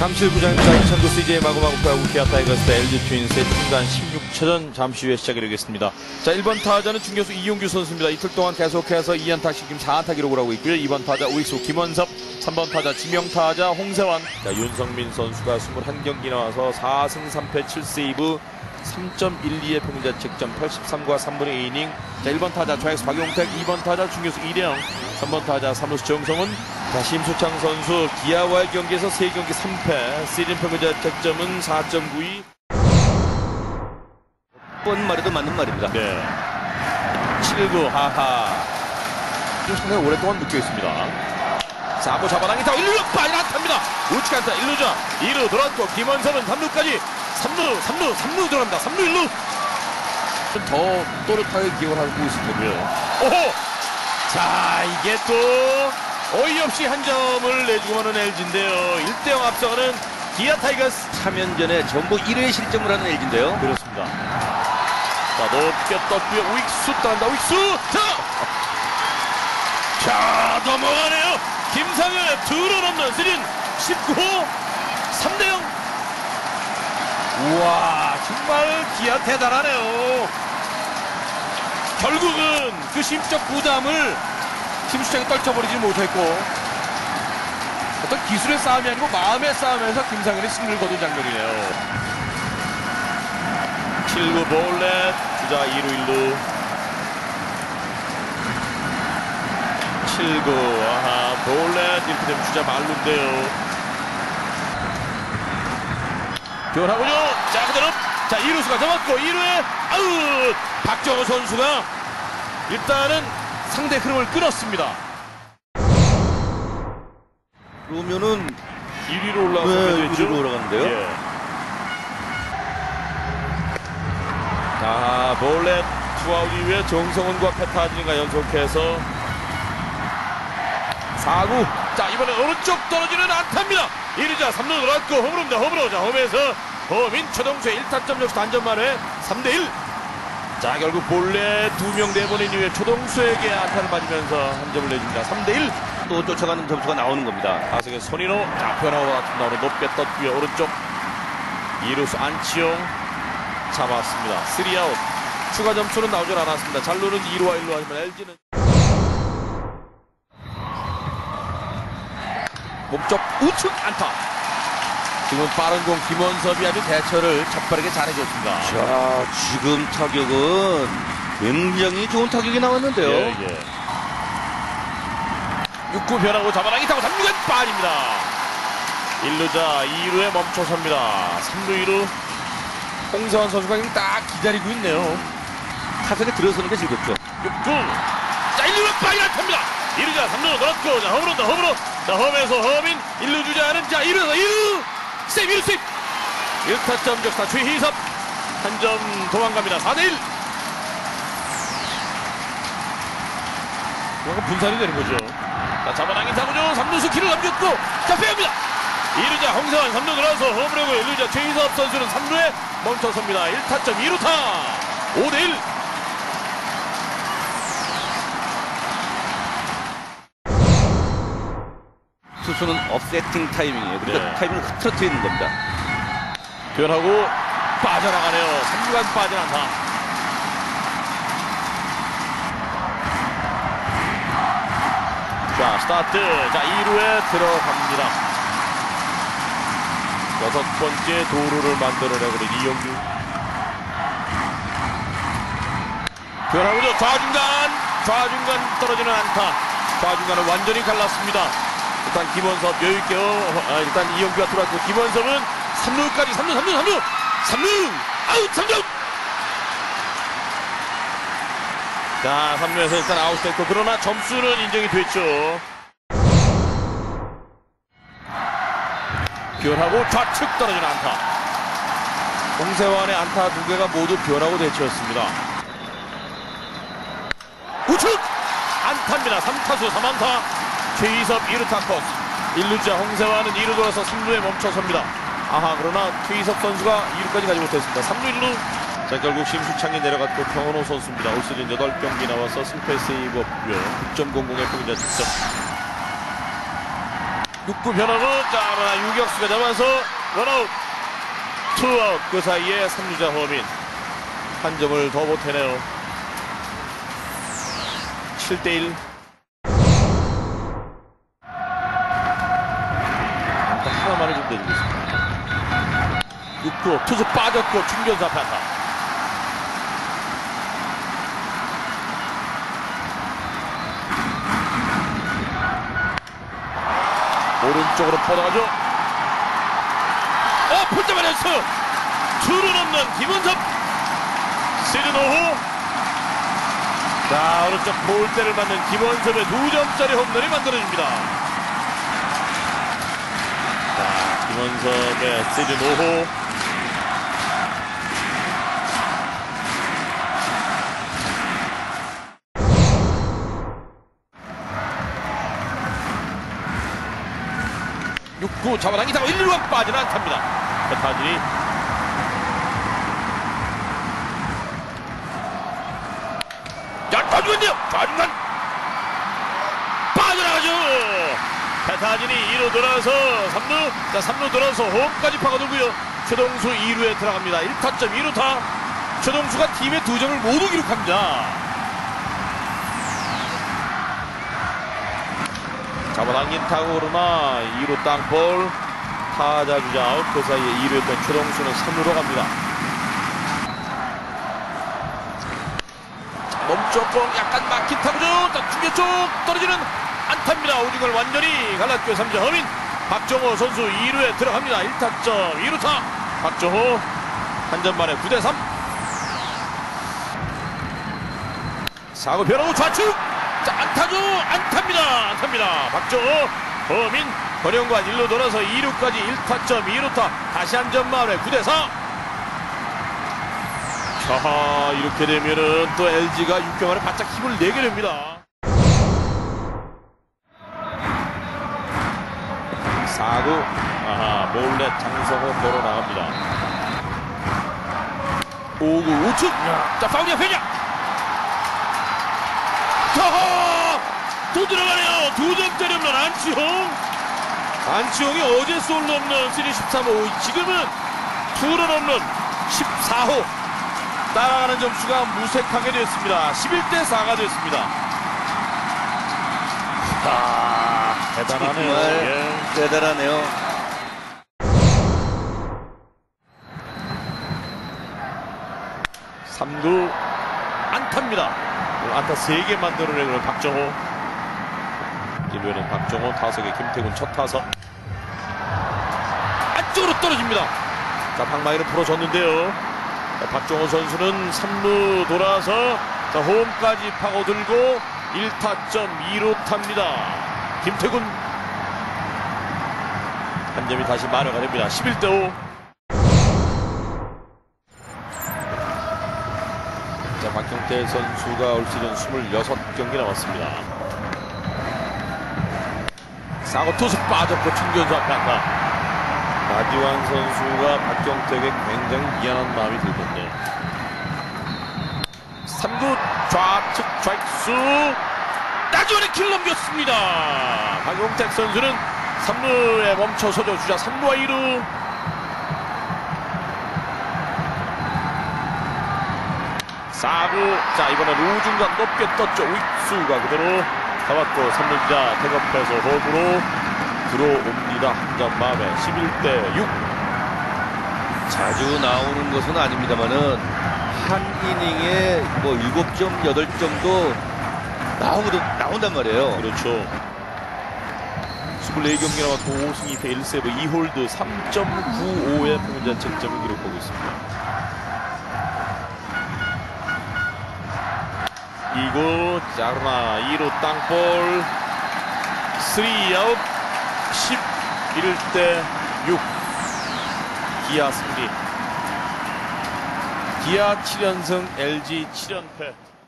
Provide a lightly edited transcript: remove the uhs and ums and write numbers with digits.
잠실구장입니다. 2009 CJ 마구마구 프로야구 기아 타이거스 대 LG 트윈스의 통산 16차전 잠시 후에 시작이 되겠습니다. 자, 1번 타자는 중교수 이용규 선수입니다. 이틀 동안 계속해서 2안타씩 지금 4안타 기록을 하고 있고요. 2번 타자 우익수 김원섭, 3번 타자 지명타자 홍세환. 자, 윤성민 선수가 21경기 나와서 4승 3패 7세이브 3.12의 평균자책점 83과 3분의 2이닝. 자, 1번 타자 좌익수 박용택, 2번 타자 중교수 이령, 3번 타자 3루수 정성훈. 자, 심수창 선수 기아와의 경기에서 3경기 3패, 시즌 평균자책점은 4.92. 뻔 말해도 맞는 말입니다. 네. 7구 하하. 좀 상당히 오랫동안 묶여 있습니다. 4구 잡아당기 타고 1루로 빠진 안타입니다. 우측 안타 1루자 2루 돌았고 김원섭은 3루까지 3루 들어갑니다. 3루 1루. 좀 더 또렷하게 기억을 하고 있을 거고요. 오호! 자, 이게 또 어이없이 한 점을 내주고 마는 LG인데요. 1대0 앞서가는 기아 타이거스. 3연전에 전부 1회 실점을 하는 LG인데요. 그렇습니다. 자, 높게 떴고요. 우익수 떠난다. 우익수! 자, 넘어가네요. 김상현의 투런 홈런 시즌 19호 3대0. 우와, 정말 기아 대단하네요. 결국은 그 심적 부담을 심수창이 떨쳐버리지 못했고, 어떤 기술의 싸움이 아니고 마음의 싸움에서 김상현이 승리를 거둔 장면이네요. 7구 볼넷, 주자 2루 1루. 7구 아하 볼넷, 이렇게 되면 주자 말루인데요. 교환하군요. 자, 그대로. 자, 2루수가 잡았고 2루에 아웃. 박정호 선수가 일단은 상대 흐름을 끊었습니다. 그러면은 1위로 올라가게 네, 됐죠. 1위로 올라가는데요. 예. 자, 볼넷 투아웃 이후에 정성훈과 페타진과 연속해서 4구. 자, 이번엔 오른쪽 떨어지는 안타입니다. 1루자 3루 들어갔고 홈으로입니다. 홈으로. 자, 홈에서 허민 최동수의 1타점 역시 단전만에 3대1. 자, 결국 볼넷 2명 내보낸 이후에 최동수에게 안타를 맞으면서 한 점을 내줍니다. 3대1. 또 쫓아가는 점수가 나오는 겁니다. 타석의 손인호. 자, 변화와 같은 나오는 높게 떴고요. 오른쪽 2루수 안치용 잡았습니다. 3아웃. 추가 점수는 나오질 않았습니다. 잘루는 2루와 1루 하지만 LG는 몸쪽 우측 안타. 지금 빠른 공 김원섭이 아주 대처를 첫발에게 잘해줬습니다. 자, 지금 타격은 굉장히 좋은 타격이 나왔는데요. 예. 6구 변하고 잡아당기 타고 3루간 빠집니다. 1루자 2루에 멈춰섭니다. 3루 2루. 홍세환 선수가 지금 딱 기다리고 있네요. 타석에 들어서는 게 즐겁죠. 6구. 자, 1루로 빠진 안타입니다. 2루자 3루로 돌았고, 자, 홈으로. 자, 홈에서 허민 1루 주자는 자, 1루에서 1루. 세이브 1루 세이브. 1타점 적타 최희섭 한 점 도망갑니다. 4대1. 이건 분산이 되는 거죠. 자, 잡아당긴 타구죠. 3루수 키를 남겼고, 자, 빼옵니다. 2루자 홍세환 3루 들어와서 홈으로고 1루자 최희섭 선수는 3루에 멈춰섭니다. 1타점 2루타. 5대1. 투수는 업세팅 타이밍이에요. 그러니까 네. 타이밍을 흐트러뜨리는 겁니다. 변하고 빠져나가네요. 3루간 빠진 안타. 자, 스타트. 자, 2루에 들어갑니다. 6번째 도루를 만들어내고 있는 이용규. 변하고죠. 좌중간 떨어지는 안타. 좌중간은 완전히 갈랐습니다. 일단 김원섭 여유있게 일단 이용규가 들어왔고, 김원섭은 3루까지 3루 아웃. 3루. 자, 3루에서 일단 아웃됐고, 그러나 점수는 인정이 됐죠. 변하고 좌측 떨어지는 안타. 홍세환의 안타 2개가 모두 변하고 대처였습니다. 우측 안타입니다. 3타수 3안타. 최희섭 2루타 코스. 1루자 홍세환은 2루 돌아서 3루에 멈춰섭니다. 아하, 그러나 최희섭 선수가 2루까지 가지 못했습니다. 3루 1루. 자, 결국 심수창이 내려갔고 평원호 선수입니다. 올 시즌 8경기 나와서 승패 세이브 없고요. 9.00의 평균자 득점. 6구 변화로 자 그러나 유격수가 잡아서 원아웃 투아웃 그 사이에 3루자 허민 한 점을 더 보태네요. 7대1 하나만을 좀 내주고 있습니다. 6구 투수 빠졌고 중견수 앞에 안타. 오른쪽으로 뻗어가죠. 풀 잡아냈어요. 투런 없는 김은섭 시즌 5호. 자 오른쪽 볼대를 맞는 김원섭의 2점짜리 홈런이 만들어집니다. 자 김원섭의 시즌 5호. 구 잡아당기다가 1루가 빠지는 안타입니다. 타진이 빠지는데요. 좌중간 빠져나가죠. 타진이 2루 돌아서 3루, 자 3루 돌아서 홈까지 파고들고요. 최동수 2루에 들어갑니다. 1타점 2루타. 최동수가 팀의 2점을 모두 기록합니다. 잡아당긴 타고 그러나 2루 땅볼 타자 주자 아웃. 그 사이에 2루였던 최동수는 3루로 갑니다. 몸쪽 공 약간 막힌 타구죠. 자 중계 쪽 떨어지는 안타입니다. 오중을 완전히 갈랐고요. 3점 허민. 박정호 선수 2루에 들어갑니다. 1타점 2루타. 박정호 한 점 만에 9대3. 4구 변화구 좌측. 자 안타죠. 안타입니다. 박정호 허민 권영관 1루 돌아서 2루까지 1타점 2루타. 다시 한 점 만에 9대4. 자 이렇게 되면은 또 LG가 6개 만에 바짝 힘을 내게 됩니다. 4구 몰래 장성호 걸어 나갑니다. 5구 우측. 자 파울이야 페냐. 또 들어가네요. 2점짜리 홈런 안치홍이 어제 쏠 홈런 시리즈 13호. 지금은 투런 홈런 14호. 따라가는 점수가 무색하게 됐습니다. 11대4가 됐습니다. 대단하네요. 정말 예. 대단하네요. 삼구 안타입니다. 안타 3개 만들어내는 박정호. 1루에는 박정호, 타석에 김태군 첫 타석. 안쪽으로 떨어집니다. 자 방망이를 풀어줬는데요. 자, 박정호 선수는 3루 돌아서 자, 홈까지 파고들고 1타점 2루타입니다. 김태군 한 점이 다시 만회가 됩니다. 11대5. 자 박경태 선수가 올 시즌 26경기 남았습니다. 4구 투수 빠졌고 중견수 앞에 안타. 마디완 선수가 박경태에게 굉장히 미안한 마음이 들던데. 3구 좌측 좌익수 따지원에 킬 넘겼습니다. 박용택 선수는 3루에 멈춰서죠. 주자 3루와 2루. 4구 자 이번엔 우중간 높게 떴죠. 우익수가 그대로 잡았고 3루자 태업해서 홈으로 들어옵니다. 한 점 마음에 11대6. 자주 나오는 것은 아닙니다만은 한 이닝에 뭐 7점, 8점도 나온단 말이에요. 그렇죠. 24경기 남았고 5승 2패 1세이브 2홀드 3.95의 평균 자책점을 기록하고 있습니다. 2구 자르나 2루 땅볼 3아웃 11대6 기아 승리. 기아 7연승 LG 7연패.